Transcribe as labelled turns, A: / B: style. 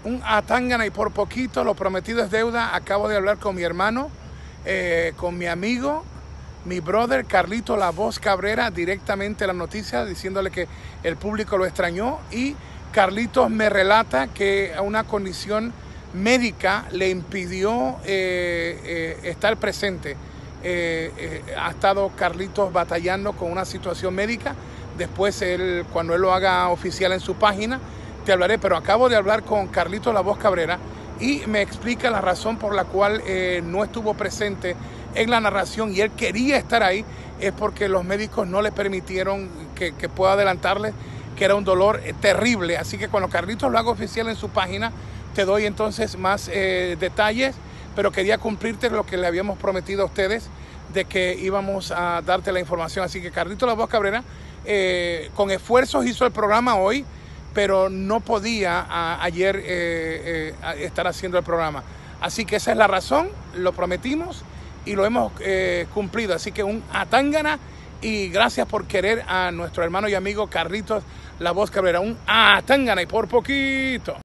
A: Un atángana y por poquito, lo prometido es deuda. Acabo de hablar con mi hermano, con mi amigo, mi brother Carlito La Voz Cabrera, directamente la noticia, diciéndole que el público lo extrañó. Y Carlitos me relata que una condición médica le impidió estar presente. Ha estado Carlitos batallando con una situación médica. Después, cuando él lo haga oficial en su página, te hablaré, pero acabo de hablar con Carlitos La Voz Cabrera y me explica la razón por la cual no estuvo presente en la narración y él quería estar ahí, es porque los médicos no le permitieron que pueda adelantarle que era un dolor terrible. Así que cuando Carlitos lo haga oficial en su página, te doy entonces más detalles, pero quería cumplirte lo que le habíamos prometido a ustedes de que íbamos a darte la información. Así que Carlitos La Voz Cabrera con esfuerzos hizo el programa hoy, pero no podía ayer estar haciendo el programa. Así que esa es la razón, lo prometimos y lo hemos cumplido. Así que un atángana y gracias por querer a nuestro hermano y amigo Carlitos La Voz Cabrera. Un atángana y por poquito.